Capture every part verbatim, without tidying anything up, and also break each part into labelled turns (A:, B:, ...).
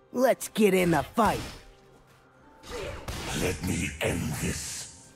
A: Let's get in the fight.
B: Let me end this.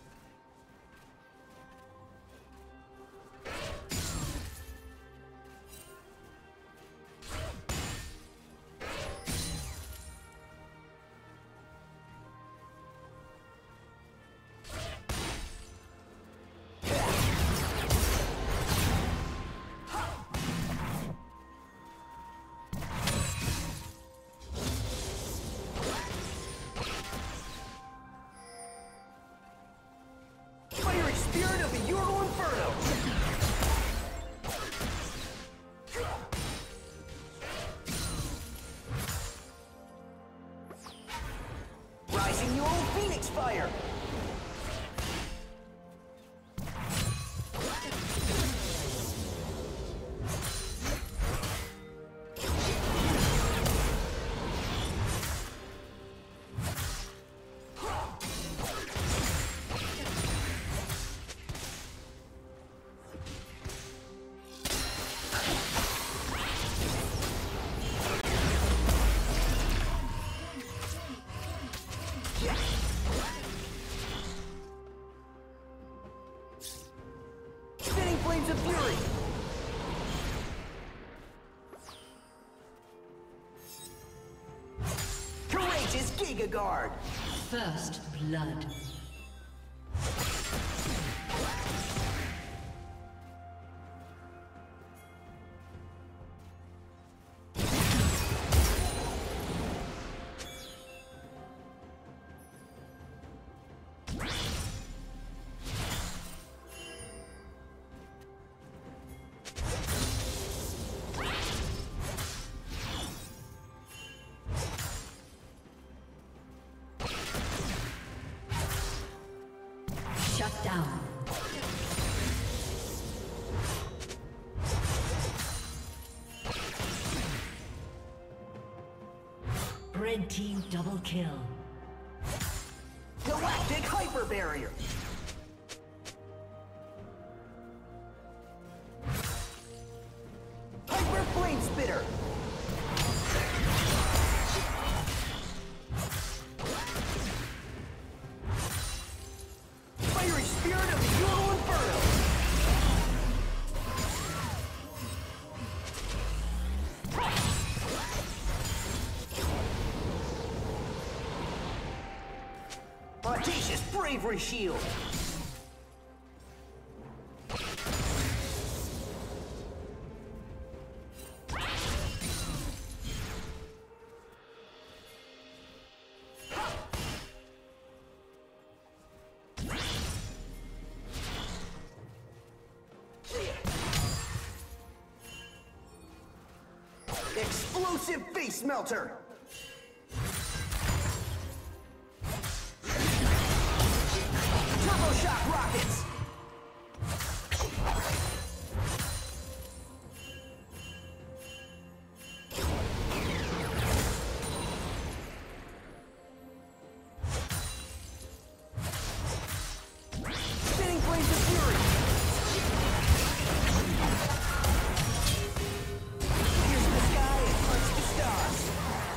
C: Guard.
D: First blood. Shut down. Red team double kill.
C: Galactic hyper barrier. Hyper flame spitter. Audacious bravery shield. Explosive face melter. Shock rockets! Spinning flames of fury! Pierce the sky and punch the stars!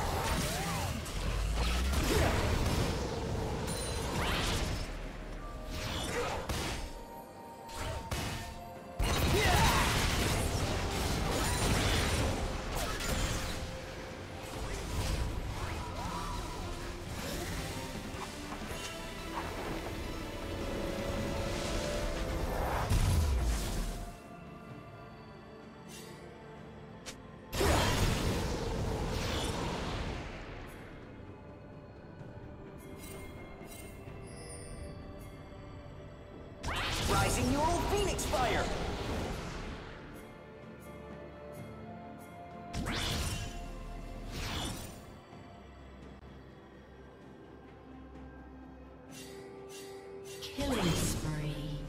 C: Rising neural phoenix fire!
D: Killing spree.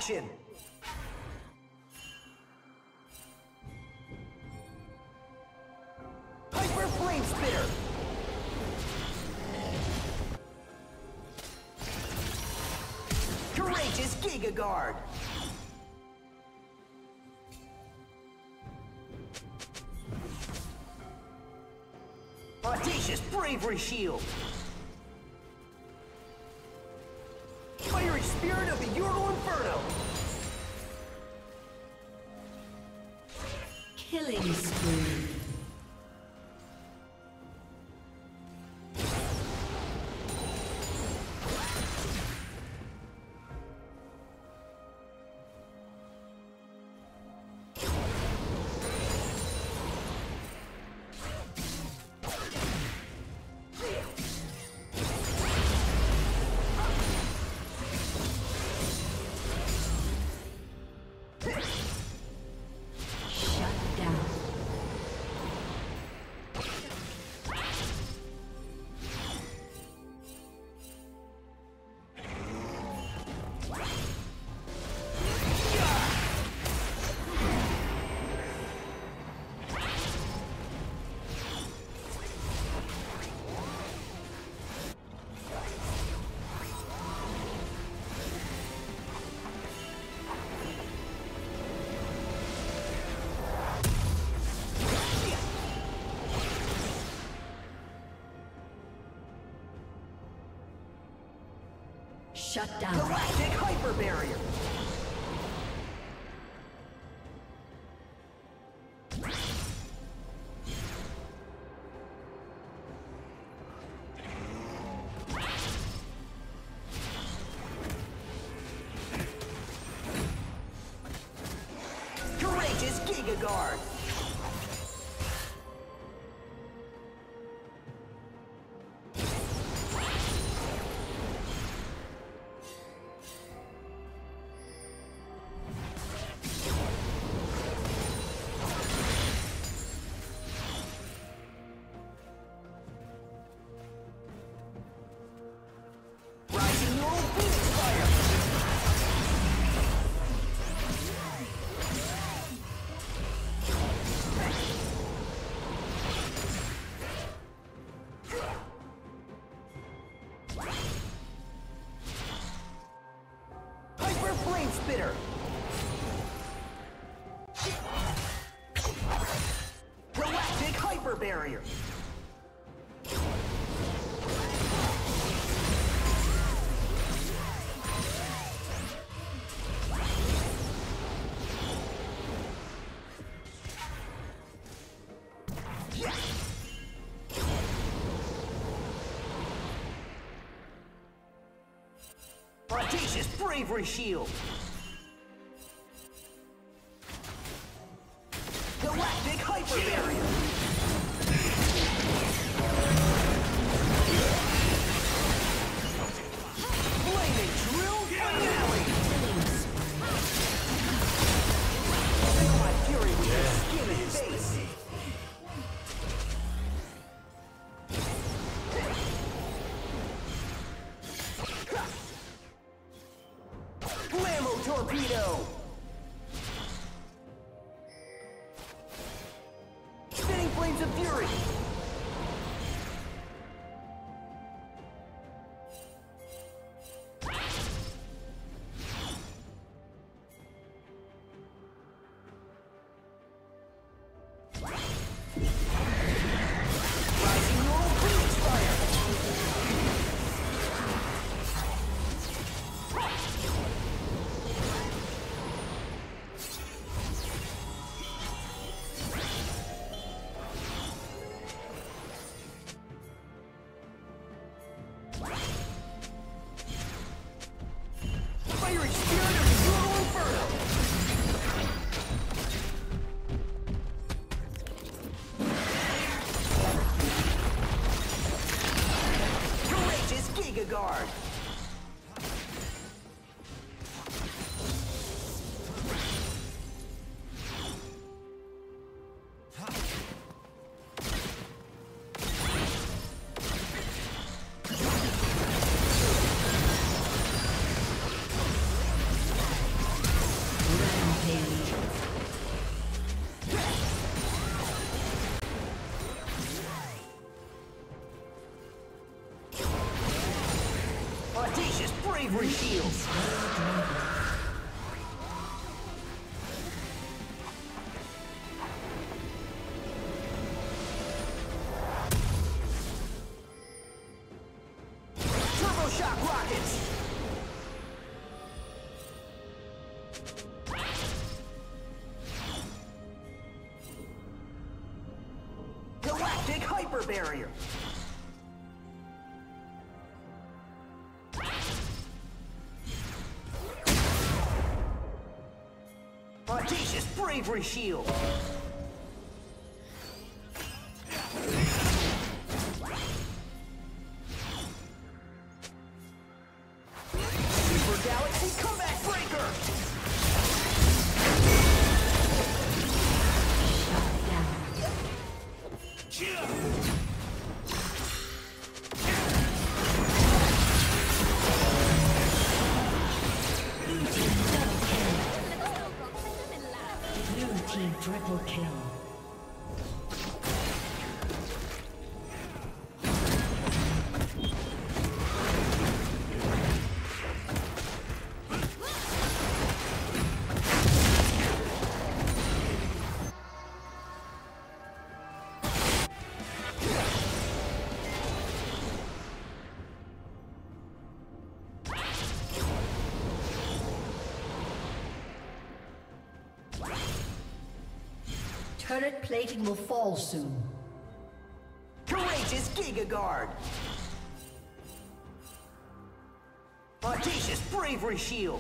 C: action! Hyper Flame Spitter! Courageous Giga Guard! Audacious Bravery Shield! Fiery Spirit of the Ural Inferno!
D: Killing spree. Shut down.
C: Galactic Hyper Barrier! Courageous Giga Guard! Spitter! Galactic Hyper Barrier! Audacious Bravery Shield! Galactic Hyper Barrier! Flaming Drill Finale! Feel my fury with your skin and face! Blammo Torpedo! Spinning Flames of Fury! Rising Neural Phoenix Fire! bravery shield. Turbo shock rockets. Galactic hyper barrier. Audacious bravery shield. Super galaxy comeback breaker.
D: Triple kill. Turret plating will fall soon.
C: Courageous Giga Guard. Audacious bravery shield.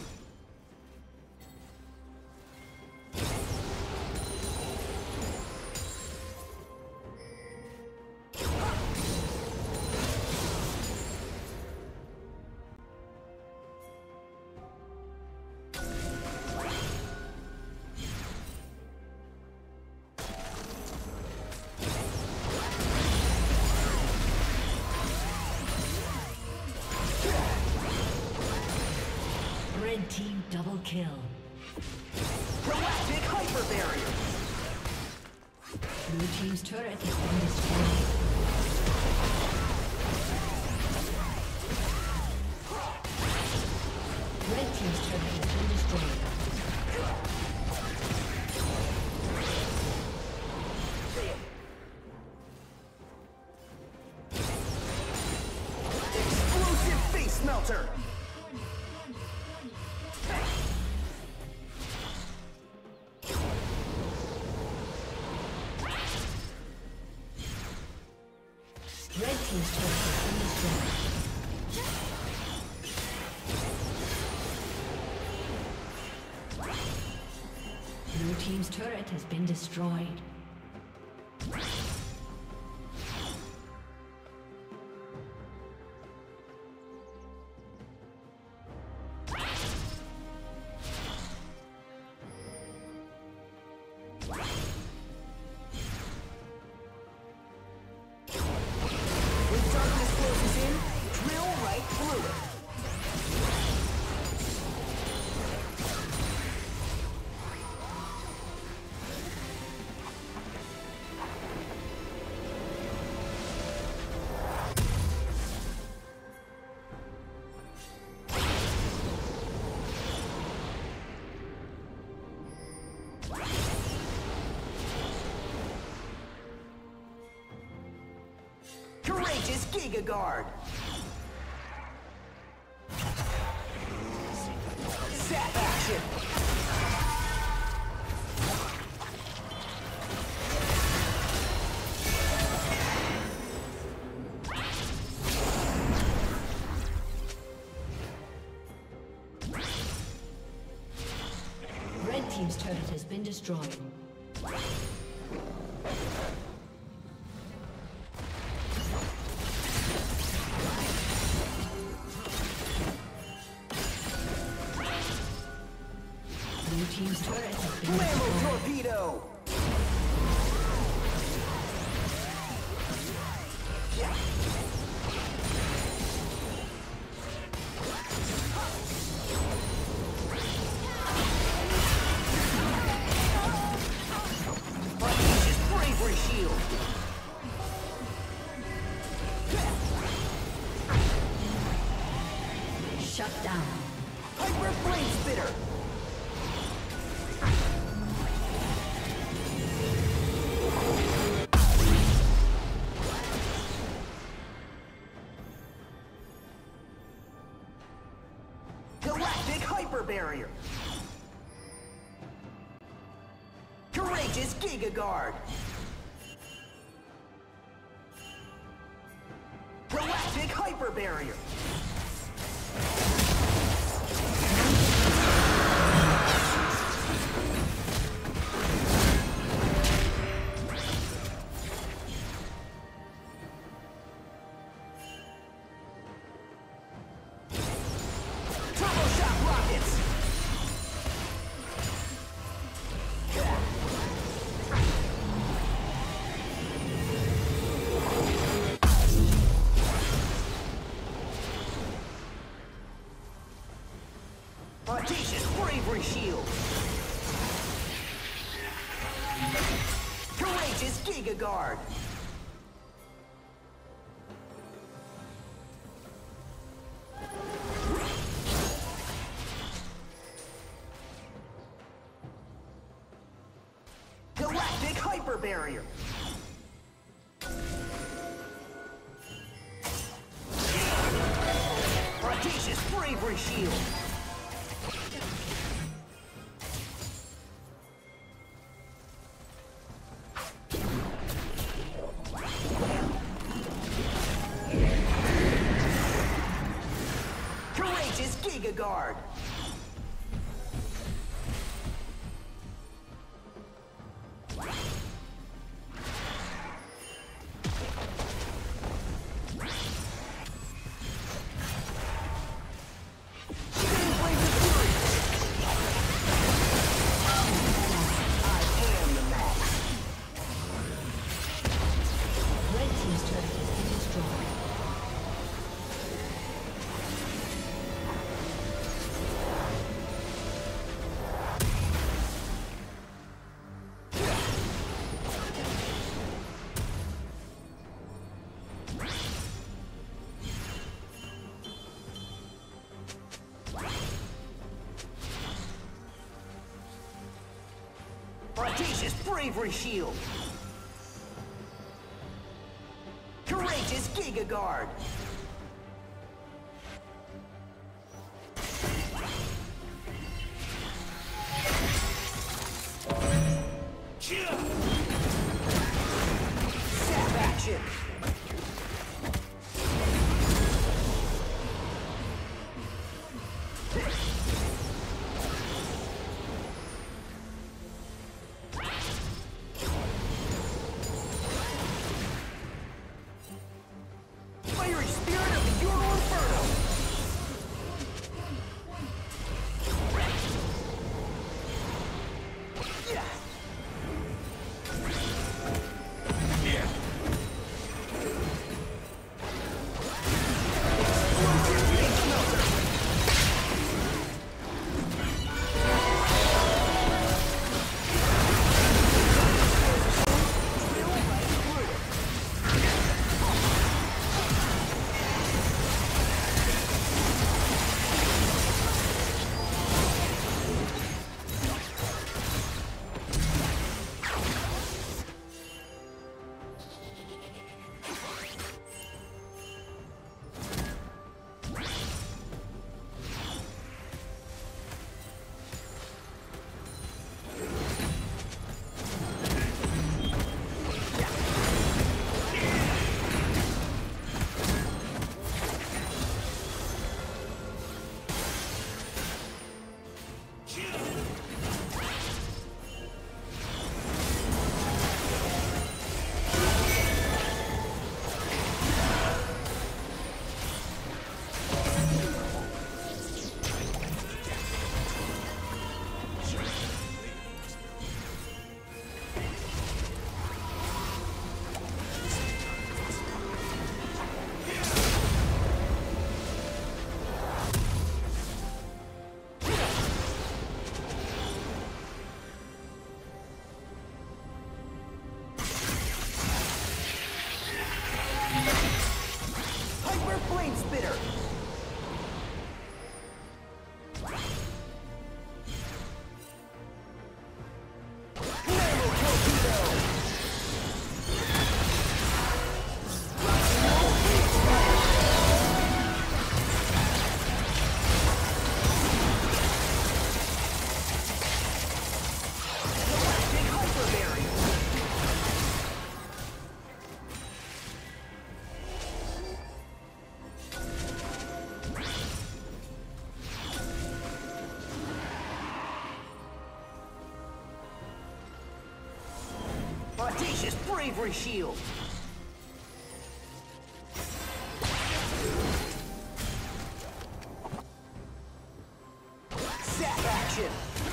D: Red team double kill.
C: Galactic hyper barrier.
D: Blue team's turret has been destroyed. Red team's turret has been destroyed.
C: Explosive face melter.
D: Red team's turret has been destroyed. Blue team's turret has been destroyed.
C: When darkness closes in, drill right through it. Courageous Giga Guard. Zap action.
D: Red team's turret has been destroyed. Blue team's turret has been
C: Blammo
D: destroyed.
C: torpedo. Audacious bravery shield.
D: Shut down.
C: Hyper Flame Spitter! Galactic Hyper Barrier! Courageous Giga Guard! Galactic Hyper Barrier! Turbo Shock Rockets! Audacious Bravery Shield! Courageous Giga Guard! Galactic Hyper Barrier! Audacious Bravery Shield! Courageous Giga Guard! Audacious Bravery Shield! Courageous Giga Guard! Sap action! Fiery Audacious bravery shield. Zap action.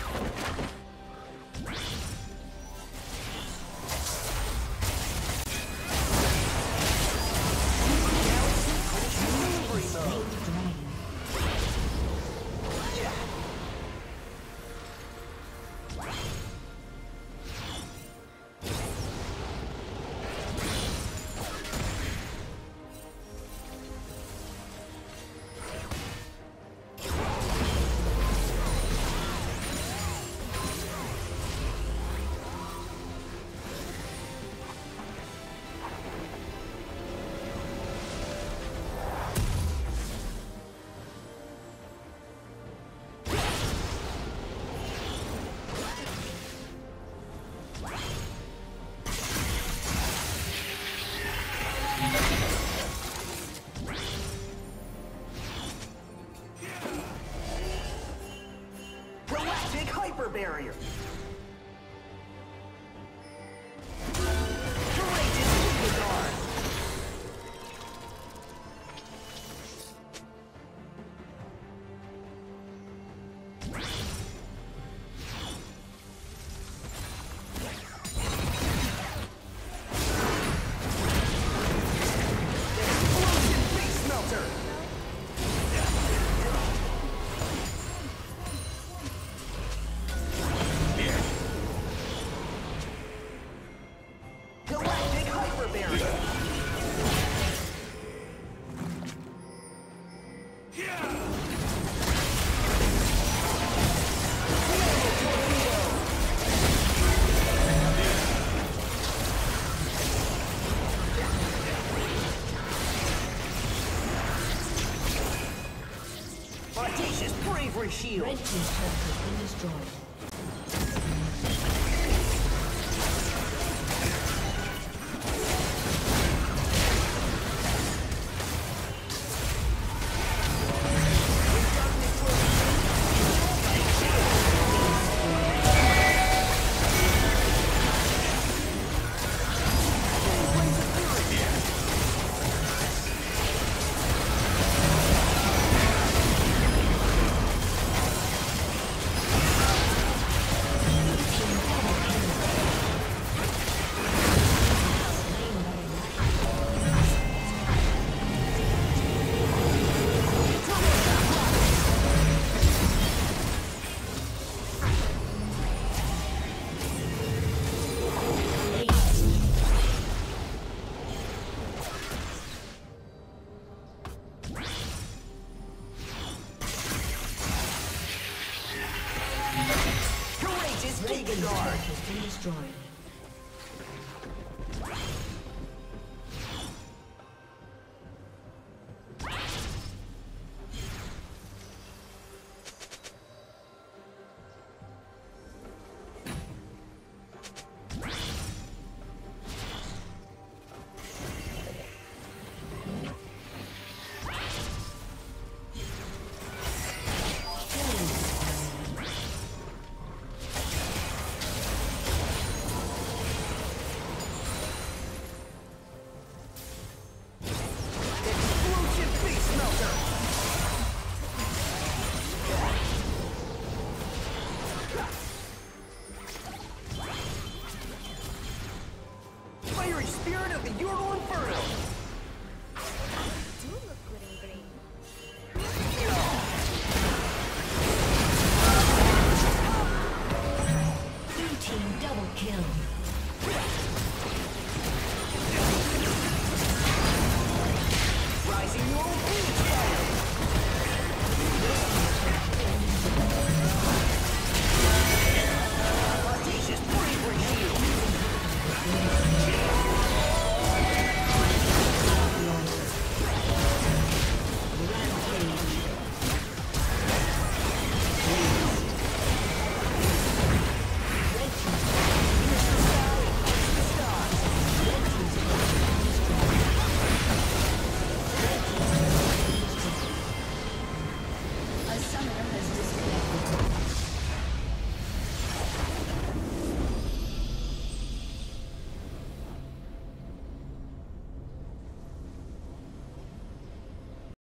C: Barrier. Courageous disregard. Explosion face melter. Audacious bravery shield.
D: Red team's turret has been destroyed. Red team's turret has been destroyed.